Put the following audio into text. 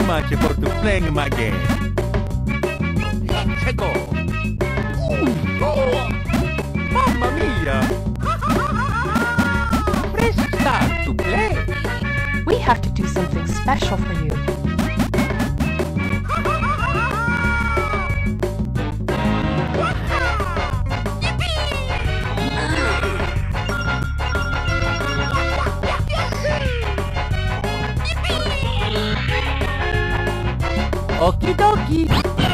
much for playing my game. Let's go. Oh, Mamma mia! Press start to play. We have to do something special for you. Okie dokie.